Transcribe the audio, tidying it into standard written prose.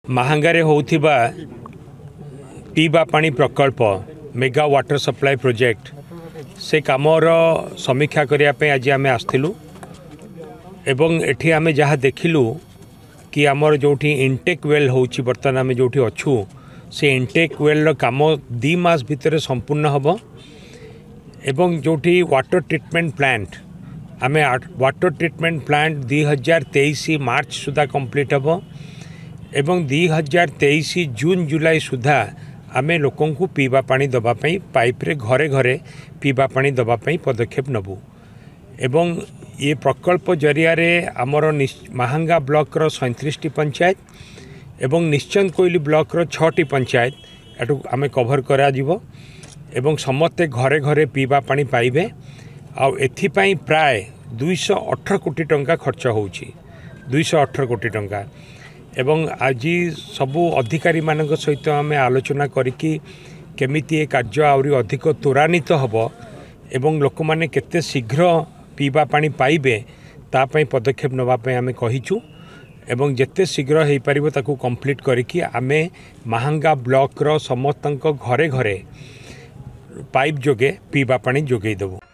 महांगारे होउथिबा पीवा पानी प्रकल्प मेगा वाटर सप्लाई प्रोजेक्ट से कामर समीक्षा करने आज आम आसलु एवं एठी आम जहाँ देखिलु कि आमर जो इनटेक वेल होची बर्तमान आम जो अच्छू से इनटेक वेल काम 2 मास भितर संपूर्ण हम एवं जो वाटर ट्रीटमेंट प्लांट आम वाटर ट्रीटमेंट प्लांट 2023 मार्च सुधा कंप्लीट हम एवं 2023 जून जुलाई सुधा आम लोक पीवा पानी दवापाई पाइप रे घरे घरे पीवा पानी दवापाई पदक्षेप नबू एवं ये प्रकल्प जरिया आमर महंगा ब्लॉक रो 37 पंचायत एवं निश्चंद कोइली ब्लॉक रो 6टी पंचायत एटू आम कभर करा जीवो एवं समस्ते घरे घरे पीवा पानी पाइबे आ एथिपाई प्राय 218 कोटी टंका खर्च होउची 218 कोटी टंका एवं आज सबू अधिकारी मानक सहित आम आलोचना करिकी केमिति ए कार्य आउरी अधिक त्वरान्वित हब एवं लोक माने केते शीघ्र पीवा पानी पाइबे तापई पदक्षेप नवापई आम कहिचु एवं जेते शीघ्र हो पारिबो ताकू कंप्लीट करिकी आमे महंगा ब्लॉक रो समस्तक घरे घरे पाइप जोगे पीवा पानी जोगई देबो।